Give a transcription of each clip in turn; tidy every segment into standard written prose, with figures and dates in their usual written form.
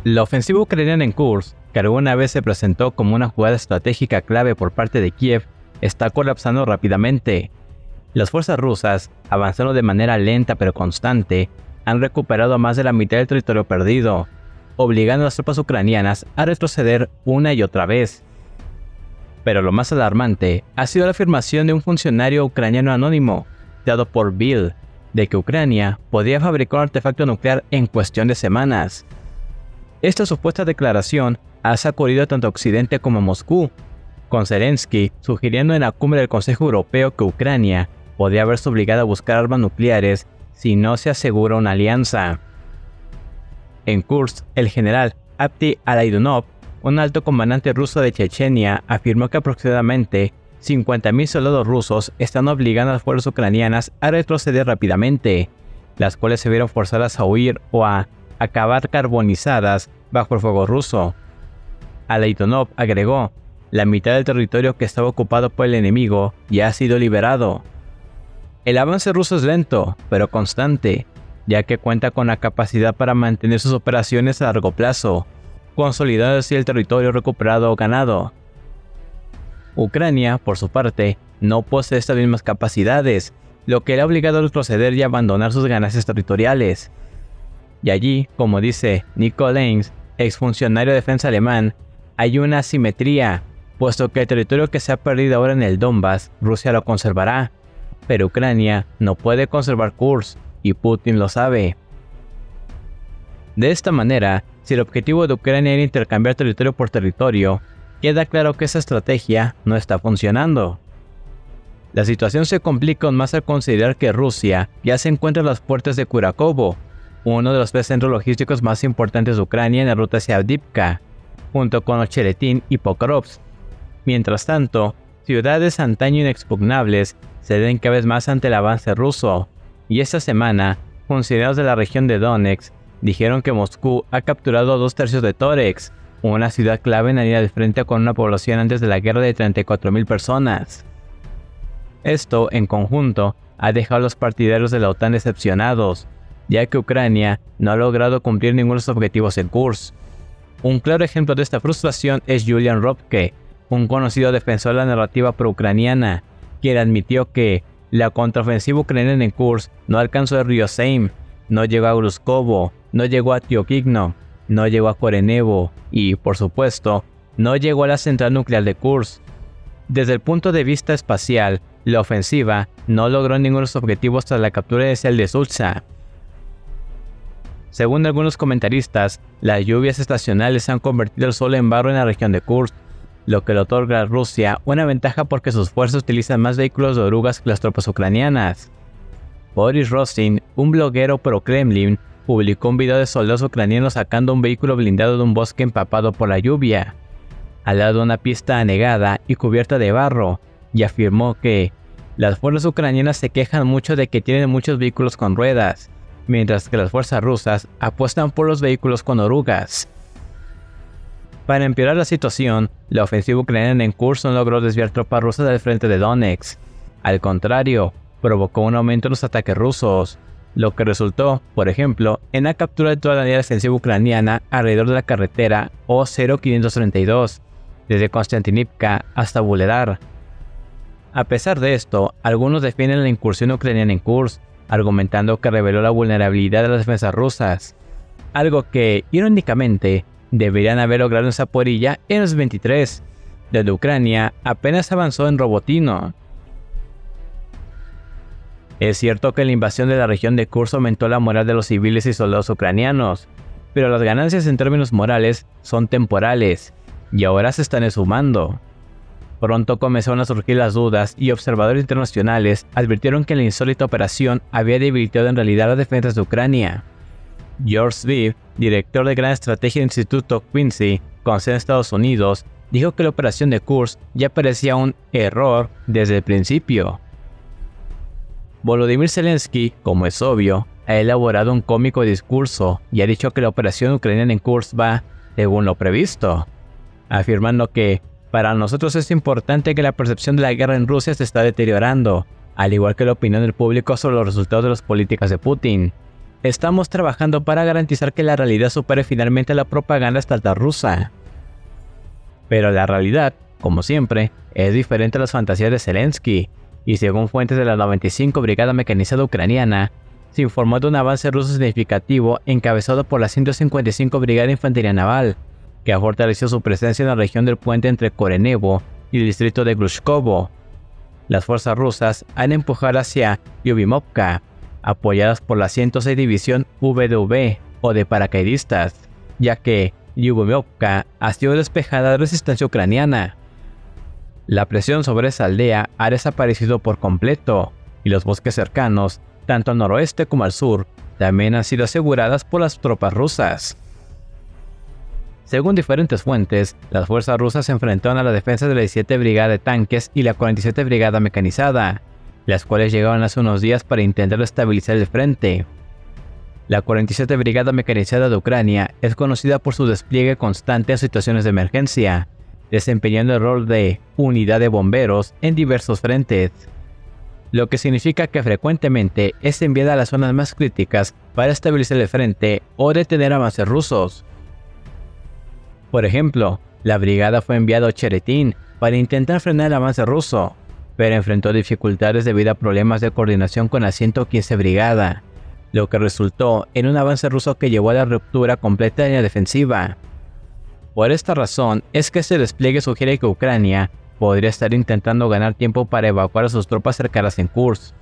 La ofensiva ucraniana en Kursk, que alguna vez se presentó como una jugada estratégica clave por parte de Kiev, está colapsando rápidamente. Las fuerzas rusas, avanzando de manera lenta pero constante, han recuperado más de la mitad del territorio perdido, obligando a las tropas ucranianas a retroceder una y otra vez. Pero lo más alarmante ha sido la afirmación de un funcionario ucraniano anónimo, dado por Bill, de que Ucrania podría fabricar un artefacto nuclear en cuestión de semanas. Esta supuesta declaración ha sacudido tanto a Occidente como a Moscú, con Zelensky sugiriendo en la cumbre del Consejo Europeo que Ucrania podría verse obligada a buscar armas nucleares si no se asegura una alianza. En Kursk, el general Abdi Alaidunov, un alto comandante ruso de Chechenia, afirmó que aproximadamente 50.000 soldados rusos están obligando a las fuerzas ucranianas a retroceder rápidamente, las cuales se vieron forzadas a huir o a acabar carbonizadas bajo el fuego ruso. Alaidunov agregó: la mitad del territorio que estaba ocupado por el enemigo ya ha sido liberado. El avance ruso es lento, pero constante, ya que cuenta con la capacidad para mantener sus operaciones a largo plazo, consolidando así el territorio recuperado o ganado. Ucrania, por su parte, no posee estas mismas capacidades, lo que le ha obligado a retroceder y abandonar sus ganancias territoriales. Y allí, como dice Nico Lenz, exfuncionario de defensa alemán, hay una asimetría, puesto que el territorio que se ha perdido ahora en el Donbass, Rusia lo conservará, pero Ucrania no puede conservar Kursk, y Putin lo sabe. De esta manera, si el objetivo de Ucrania era intercambiar territorio por territorio, queda claro que esa estrategia no está funcionando. La situación se complica aún más al considerar que Rusia ya se encuentra en las puertas de Kurakovo, uno de los tres centros logísticos más importantes de Ucrania en la ruta hacia Avdiivka, junto con Ocheretin y Pokrovsk. Mientras tanto, ciudades antaño inexpugnables ceden cada vez más ante el avance ruso, y esta semana, funcionarios de la región de Donetsk dijeron que Moscú ha capturado 2/3 de Toretsk, una ciudad clave en la línea de frente con una población antes de la guerra de 34.000 personas. Esto, en conjunto, ha dejado a los partidarios de la OTAN decepcionados, ya que Ucrania no ha logrado cumplir ninguno de sus objetivos en Kursk. Un claro ejemplo de esta frustración es Julian Robke, un conocido defensor de la narrativa pro-ucraniana, quien admitió que la contraofensiva ucraniana en Kursk no alcanzó el río Seim, no llegó a Gruskovo, no llegó a Tiokhivno, no llegó a Korenevo y, por supuesto, no llegó a la central nuclear de Kursk. Desde el punto de vista espacial, la ofensiva no logró ninguno de sus objetivos tras la captura inicial de Sulza. Según algunos comentaristas, las lluvias estacionales han convertido el suelo en barro en la región de Kursk, lo que le otorga a Rusia una ventaja porque sus fuerzas utilizan más vehículos de orugas que las tropas ucranianas. Boris Rosin, un bloguero pro-Kremlin, publicó un video de soldados ucranianos sacando un vehículo blindado de un bosque empapado por la lluvia, al lado de una pista anegada y cubierta de barro, y afirmó que las fuerzas ucranianas se quejan mucho de que tienen muchos vehículos con ruedas, mientras que las fuerzas rusas apuestan por los vehículos con orugas. Para empeorar la situación, la ofensiva ucraniana en Kursk no logró desviar tropas rusas del frente de Donetsk. Al contrario, provocó un aumento en los ataques rusos, lo que resultó, por ejemplo, en la captura de toda la línea defensiva ucraniana alrededor de la carretera O-0532, desde Konstantinivka hasta Vuhledar. A pesar de esto, algunos defienden la incursión ucraniana en Kursk, argumentando que reveló la vulnerabilidad de las defensas rusas, algo que, irónicamente, deberían haber logrado en Zaporilla en los 23, donde Ucrania apenas avanzó en Robotino. Es cierto que la invasión de la región de Kursk aumentó la moral de los civiles y soldados ucranianos, pero las ganancias en términos morales son temporales, y ahora se están esfumando. Pronto comenzaron a surgir las dudas y observadores internacionales advirtieron que la insólita operación había debilitado en realidad las defensas de Ucrania. George Zviv, director de Gran Estrategia del Instituto Quincy, con sede en Estados Unidos, dijo que la operación de Kursk ya parecía un error desde el principio. Volodymyr Zelensky, como es obvio, ha elaborado un cómico discurso y ha dicho que la operación ucraniana en Kursk va según lo previsto, afirmando que para nosotros es importante que la percepción de la guerra en Rusia se está deteriorando, al igual que la opinión del público sobre los resultados de las políticas de Putin. Estamos trabajando para garantizar que la realidad supere finalmente la propaganda estatal rusa. Pero la realidad, como siempre, es diferente a las fantasías de Zelensky, y según fuentes de la 95 Brigada Mecanizada Ucraniana, se informó de un avance ruso significativo encabezado por la 155 Brigada de Infantería Naval, que ha fortalecido su presencia en la región del puente entre Korenevo y el distrito de Glushkovo. Las fuerzas rusas han empujado hacia Lyubimovka, apoyadas por la 106 División VDV o de paracaidistas, ya que Lyubimovka ha sido despejada de resistencia ucraniana. La presión sobre esa aldea ha desaparecido por completo, y los bosques cercanos, tanto al noroeste como al sur, también han sido aseguradas por las tropas rusas. Según diferentes fuentes, las fuerzas rusas se enfrentaron a la defensa de la 17 Brigada de Tanques y la 47 Brigada Mecanizada, las cuales llegaron hace unos días para intentar estabilizar el frente. La 47 Brigada Mecanizada de Ucrania es conocida por su despliegue constante en situaciones de emergencia, desempeñando el rol de unidad de bomberos en diversos frentes, lo que significa que frecuentemente es enviada a las zonas más críticas para estabilizar el frente o detener avances rusos. Por ejemplo, la brigada fue enviada a Ocheretín para intentar frenar el avance ruso, pero enfrentó dificultades debido a problemas de coordinación con la 115 Brigada, lo que resultó en un avance ruso que llevó a la ruptura completa de la defensiva. Por esta razón es que este despliegue sugiere que Ucrania podría estar intentando ganar tiempo para evacuar a sus tropas cercanas en Kursk.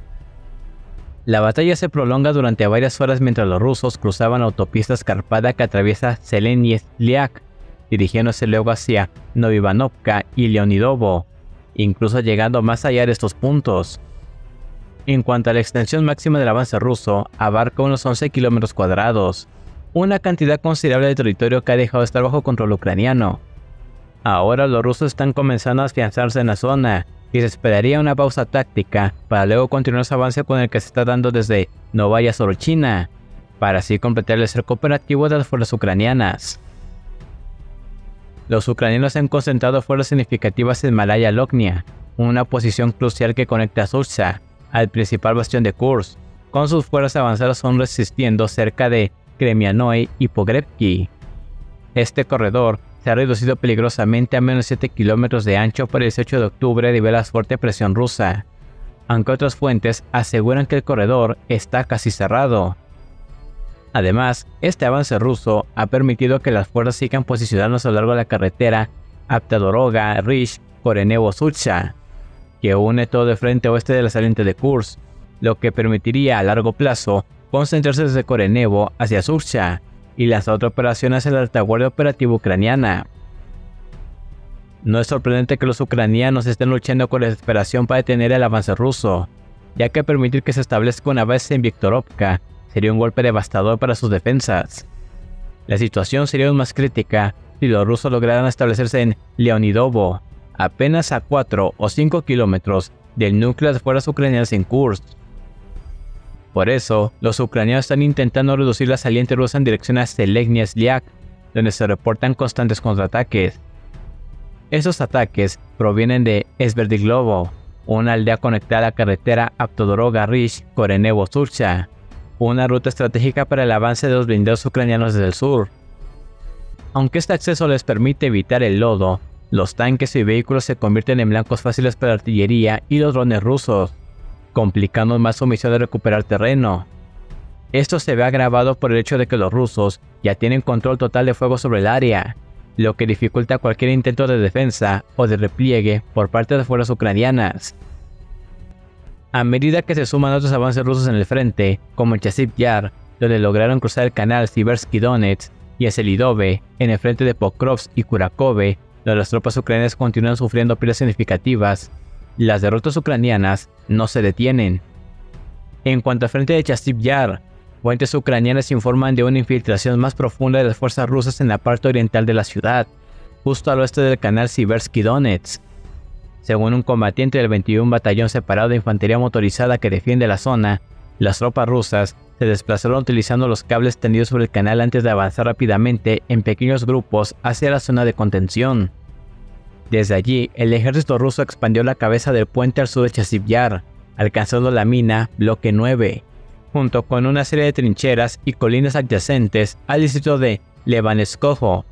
La batalla se prolonga durante varias horas mientras los rusos cruzaban la autopista escarpada que atraviesa Zeleny-Sliak, dirigiéndose luego hacia Novivanovka y Leonidovo, incluso llegando más allá de estos puntos. En cuanto a la extensión máxima del avance ruso, abarca unos 11 kilómetros cuadrados, una cantidad considerable de territorio que ha dejado de estar bajo control ucraniano. Ahora los rusos están comenzando a afianzarse en la zona, y se esperaría una pausa táctica para luego continuar su avance con el que se está dando desde Novaya Sorochina, para así completar el cerco operativo de las fuerzas ucranianas. Los ucranianos han concentrado fuerzas significativas en Malaya Lognia, una posición crucial que conecta a Sucha, al principal bastión de Kursk, con sus fuerzas avanzadas aún resistiendo cerca de Kremianoy y Pogrevki. Este corredor se ha reducido peligrosamente a menos 7 kilómetros de ancho para el 18 de octubre debido a la fuerte presión rusa, aunque otras fuentes aseguran que el corredor está casi cerrado. Además, este avance ruso ha permitido que las fuerzas sigan posicionándose a lo largo de la carretera Aptadoroga-Rish-Korenevo-Sucha, que une todo el frente oeste de la saliente de Kursk, lo que permitiría a largo plazo concentrarse desde Korenevo hacia Sucha y lanzar otra operación hacia la retaguardia operativa ucraniana. No es sorprendente que los ucranianos estén luchando con desesperación para detener el avance ruso, ya que permitir que se establezca una base en Viktorovka sería un golpe devastador para sus defensas. La situación sería aún más crítica si los rusos lograran establecerse en Leonidovo, apenas a 4 o 5 kilómetros del núcleo de fuerzas ucranianas en Kursk. Por eso, los ucranianos están intentando reducir la saliente rusa en dirección a Zeleny-Sliak, donde se reportan constantes contraataques. Estos ataques provienen de Sverdlovsk, una aldea conectada a la carretera Aptodoroga-Rish-Korenevo-Sucha, una ruta estratégica para el avance de los blindados ucranianos desde el sur. Aunque este acceso les permite evitar el lodo, los tanques y vehículos se convierten en blancos fáciles para la artillería y los drones rusos, complicando más su misión de recuperar terreno. Esto se ve agravado por el hecho de que los rusos ya tienen control total de fuego sobre el área, lo que dificulta cualquier intento de defensa o de repliegue por parte de las fuerzas ucranianas. A medida que se suman otros avances rusos en el frente, como en Chasiv Yar, donde lograron cruzar el canal Siversky Donetsk, y en Selidove, en el frente de Pokrovsk y Kurakove, donde las tropas ucranianas continúan sufriendo pérdidas significativas, las derrotas ucranianas no se detienen. En cuanto al frente de Chasiv Yar, fuentes ucranianas informan de una infiltración más profunda de las fuerzas rusas en la parte oriental de la ciudad, justo al oeste del canal Siversky Donetsk. Según un combatiente del 21 Batallón Separado de Infantería Motorizada que defiende la zona, las tropas rusas se desplazaron utilizando los cables tendidos sobre el canal antes de avanzar rápidamente en pequeños grupos hacia la zona de contención. Desde allí, el ejército ruso expandió la cabeza del puente al sur de Chasiv Yar, alcanzando la mina Bloque 9, junto con una serie de trincheras y colinas adyacentes al distrito de Levanskoho.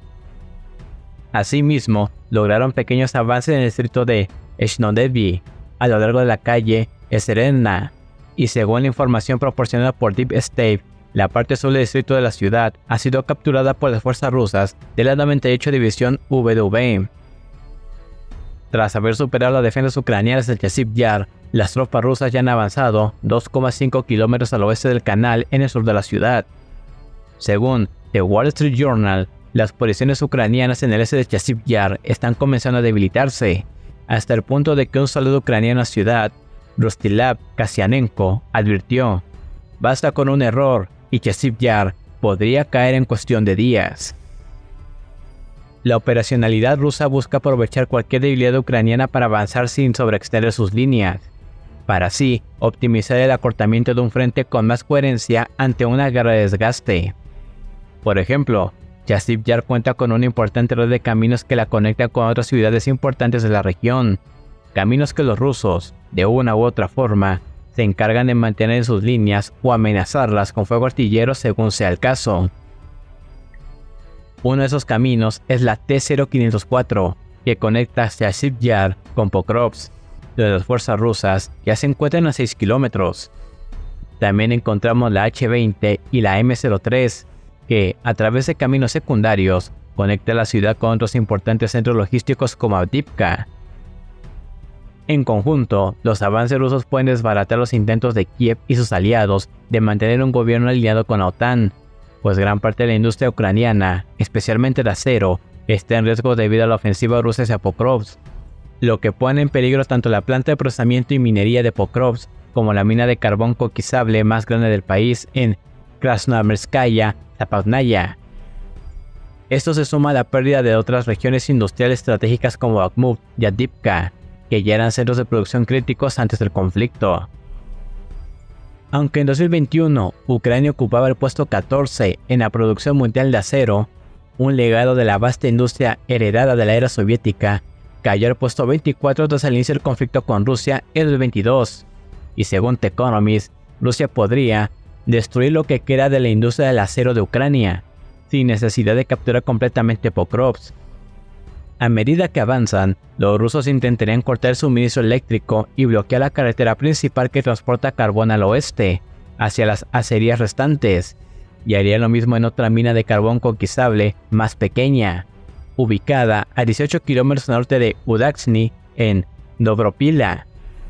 Asimismo, lograron pequeños avances en el distrito de Shnodevy, a lo largo de la calle Serena, y según la información proporcionada por Deep State, la parte sur del distrito de la ciudad ha sido capturada por las fuerzas rusas de la 98 División VW. Tras haber superado las defensas ucranianas del Chasiv Yar, las tropas rusas ya han avanzado 2,5 kilómetros al oeste del canal en el sur de la ciudad. Según The Wall Street Journal, las posiciones ucranianas en el este de Chasiv Yar están comenzando a debilitarse, hasta el punto de que un soldado ucraniano en la ciudad, Rostislav Kasianenko, advirtió: "Basta con un error y Chasiv Yar podría caer en cuestión de días". La operacionalidad rusa busca aprovechar cualquier debilidad ucraniana para avanzar sin sobreextender sus líneas, para así optimizar el acortamiento de un frente con más coherencia ante una guerra de desgaste. Por ejemplo, Chasiv Yar cuenta con una importante red de caminos que la conecta con otras ciudades importantes de la región, caminos que los rusos, de una u otra forma, se encargan de mantener en sus líneas o amenazarlas con fuego artillero según sea el caso. Uno de esos caminos es la T-0504, que conecta Chasiv Yar con Pokrovsk, donde las fuerzas rusas ya se encuentran a 6 kilómetros. También encontramos la H-20 y la M-03, que, a través de caminos secundarios, conecta la ciudad con otros importantes centros logísticos como Avdiivka. En conjunto, los avances rusos pueden desbaratar los intentos de Kiev y sus aliados de mantener un gobierno alineado con la OTAN, pues gran parte de la industria ucraniana, especialmente el acero, está en riesgo debido a la ofensiva rusa hacia Pokrovsk, lo que pone en peligro tanto la planta de procesamiento y minería de Pokrovsk como la mina de carbón coquizable más grande del país en Krasnoyarskaya Zapotnaya. Esto se suma a la pérdida de otras regiones industriales estratégicas como Bakhmut y Avdiivka, que ya eran centros de producción críticos antes del conflicto. Aunque en 2021 Ucrania ocupaba el puesto 14 en la producción mundial de acero, un legado de la vasta industria heredada de la era soviética, cayó al puesto 24 tras el inicio del conflicto con Rusia en 2022, y según The Economist, Rusia podría destruir lo que queda de la industria del acero de Ucrania, sin necesidad de capturar completamente Pokrovsk. A medida que avanzan, los rusos intentarían cortar el suministro eléctrico y bloquear la carretera principal que transporta carbón al oeste, hacia las acerías restantes, y harían lo mismo en otra mina de carbón conquistable más pequeña, ubicada a 18 kilómetros al norte de Udachny, en Dobropila.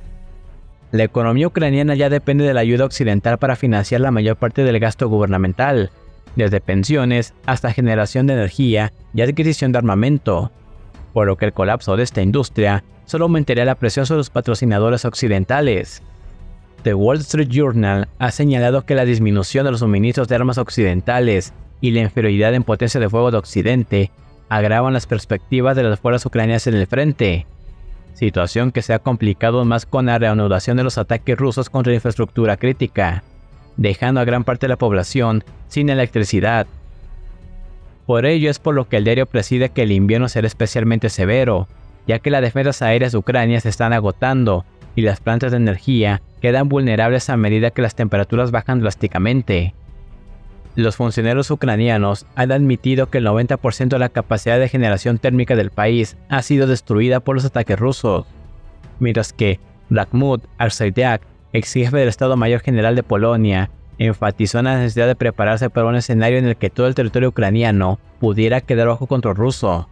La economía ucraniana ya depende de la ayuda occidental para financiar la mayor parte del gasto gubernamental, desde pensiones hasta generación de energía y adquisición de armamento, por lo que el colapso de esta industria solo aumentaría la presión sobre los patrocinadores occidentales. The Wall Street Journal ha señalado que la disminución de los suministros de armas occidentales y la inferioridad en potencia de fuego de Occidente agravan las perspectivas de las fuerzas ucranianas en el frente, situación que se ha complicado más con la reanudación de los ataques rusos contra la infraestructura crítica, dejando a gran parte de la población sin electricidad. Por ello es por lo que el diario preside que el invierno será especialmente severo, ya que las defensas aéreas de Ucrania se están agotando y las plantas de energía quedan vulnerables a medida que las temperaturas bajan drásticamente. Los funcionarios ucranianos han admitido que el 90% de la capacidad de generación térmica del país ha sido destruida por los ataques rusos, mientras que Bakhmut Artsakhiak, ex jefe del Estado Mayor General de Polonia, enfatizó en la necesidad de prepararse para un escenario en el que todo el territorio ucraniano pudiera quedar bajo control ruso.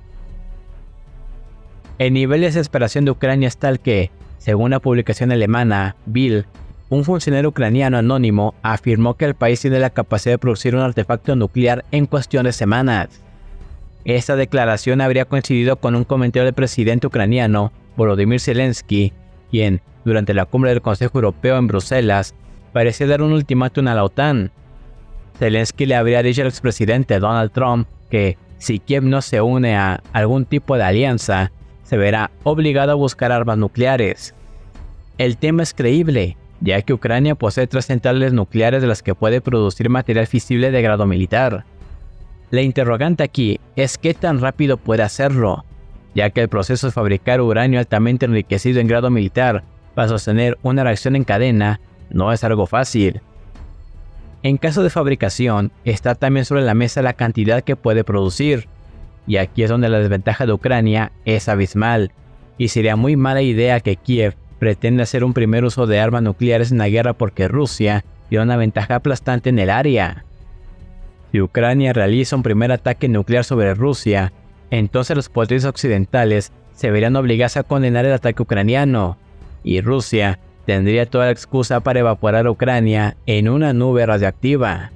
El nivel de desesperación de Ucrania es tal que, según la publicación alemana Bild, un funcionario ucraniano anónimo afirmó que el país tiene la capacidad de producir un artefacto nuclear en cuestión de semanas. Esta declaración habría coincidido con un comentario del presidente ucraniano Volodymyr Zelensky, quien, durante la cumbre del Consejo Europeo en Bruselas, parecía dar un ultimátum a la OTAN. Zelensky le habría dicho al expresidente Donald Trump que, si Kiev no se une a algún tipo de alianza, se verá obligado a buscar armas nucleares. El tema es creíble, ya que Ucrania posee 3 centrales nucleares de las que puede producir material fisible de grado militar. La interrogante aquí es qué tan rápido puede hacerlo, ya que el proceso de fabricar uranio altamente enriquecido en grado militar para sostener una reacción en cadena no es algo fácil. En caso de fabricación, está también sobre la mesa la cantidad que puede producir, y aquí es donde la desventaja de Ucrania es abismal, y sería muy mala idea que Kiev pretenda hacer un primer uso de armas nucleares en la guerra porque Rusia tiene una ventaja aplastante en el área. Si Ucrania realiza un primer ataque nuclear sobre Rusia, entonces los poderes occidentales se verían obligados a condenar el ataque ucraniano, y Rusia tendría toda la excusa para evaporar a Ucrania en una nube radiactiva.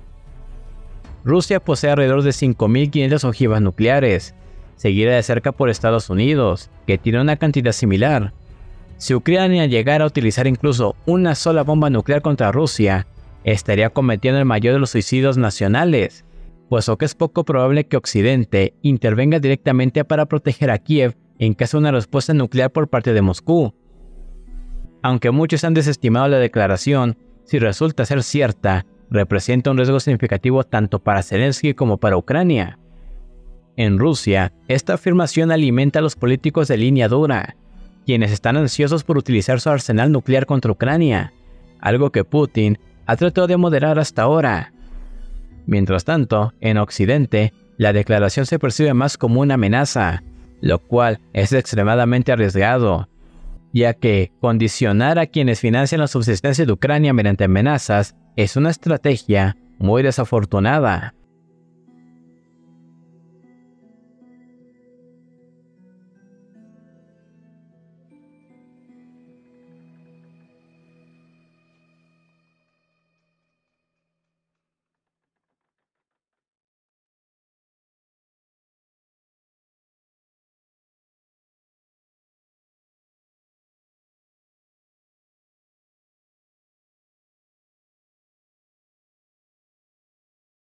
Rusia posee alrededor de 5.500 ojivas nucleares, seguida de cerca por Estados Unidos, que tiene una cantidad similar. Si Ucrania llegara a utilizar incluso una sola bomba nuclear contra Rusia, estaría cometiendo el mayor de los suicidios nacionales, puesto que es poco probable que Occidente intervenga directamente para proteger a Kiev en caso de una respuesta nuclear por parte de Moscú. Aunque muchos han desestimado la declaración, si resulta ser cierta, representa un riesgo significativo tanto para Zelensky como para Ucrania. En Rusia, esta afirmación alimenta a los políticos de línea dura, quienes están ansiosos por utilizar su arsenal nuclear contra Ucrania, algo que Putin ha tratado de moderar hasta ahora. Mientras tanto, en Occidente, la declaración se percibe más como una amenaza, lo cual es extremadamente arriesgado, ya que condicionar a quienes financian la subsistencia de Ucrania mediante amenazas es una estrategia muy desafortunada.